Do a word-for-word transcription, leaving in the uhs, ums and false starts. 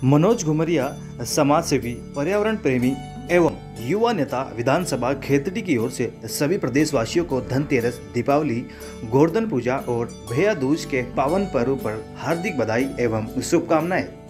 मनोज घुमरिया समाज सेवी, पर्यावरण प्रेमी एवं युवा नेता विधानसभा खेतड़ी की ओर से सभी प्रदेशवासियों को धनतेरस, दीपावली, गोवर्धन पूजा और भैया दूज के पावन पर्व पर हार्दिक बधाई एवं शुभकामनाएं।